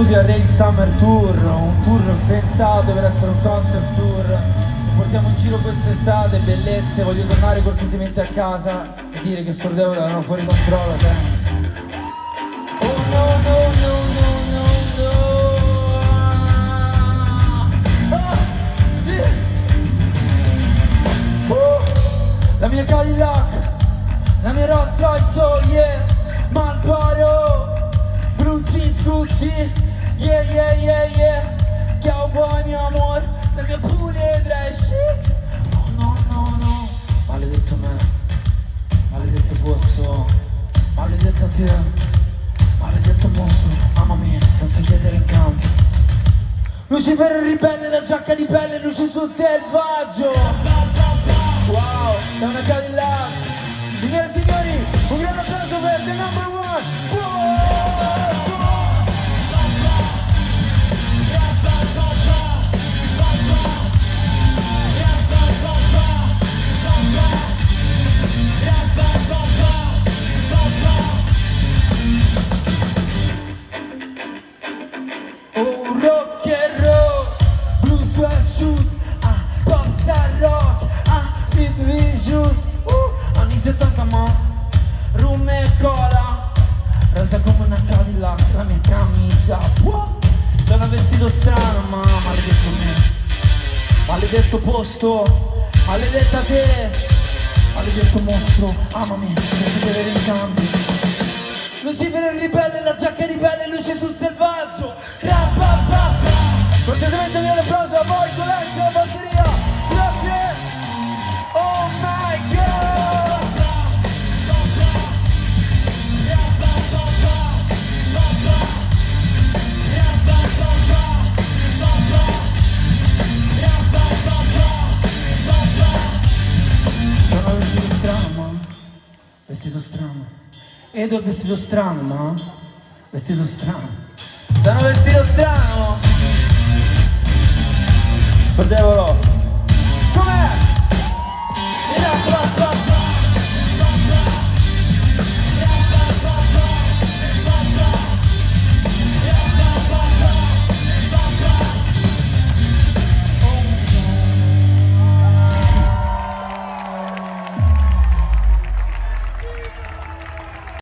benvenuti al Rain Summer Tour, un tour pensato per essere un concert tour. Vi portiamo in giro quest'estate, bellezze, voglio tornare cortesemente a casa e dire che Sordevole erano fuori controllo, thanks. Oh no no no no no no. Ah, sì. La mia Cadillac, la mia Rolls Royce, oh yeah, Malboro, Blue Jeans, Gucci, yeah yeah yeah yeah, Cowboy mio amor, la mia pure trash. Oh no no no, maledetto me, maledetto posto, maledetta te, maledetto mostro, mamma mia, senza chiedere in cambio. Lucifero il ribelle, la giacca di pelle, luce sul selvaggio. Wow, è una Cadillac. Signore e signori, un grande applauso per The Number One. Oh, rock and roll, blue sweat shoes, pop star rock, sweet visuals, anni 70 ma rum e cola, rosa come una Cadillac, la mia camicia, sono vestito strano ma maledetto me, maledetto posto, maledetta te, maledetto mostro, amami, senza chiedere in cambio. Lucifero il ribelle, la giacca di pelle, luce sul selvaggio. Cortesemente un applauso a voi, Colenza, la batteria. Grazie. Oh my god. Sono vestito strano, ma vestito strano. Ed ho vestito strano, ma vestito strano. Sono vestito strano. Sordevolo.